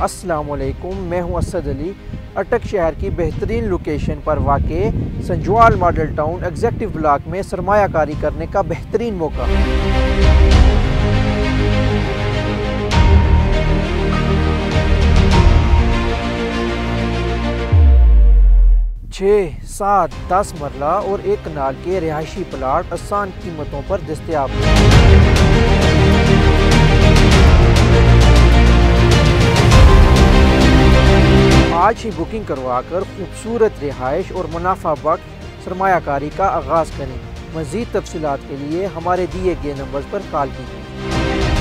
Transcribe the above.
अस्सलामुअलैकुम, मैं हूं असद अली। अटक शहर की बेहतरीन लोकेशन पर वाक़े Sanjwal model town executive block में सरमायाकारी करने का बेहतरीन मौका। 6, 7, 10 मरला और एक कनाल के रिहायशी प्लाट आसान कीमतों पर दस्तयाब हैं। आज ही बुकिंग करवाकर खूबसूरत रिहाइश और मुनाफा बख्श सरमायाकारी का आगाज़ करें। मज़ीद तफसीलात के लिए हमारे दिए गए नंबर पर कॉल कीजिए।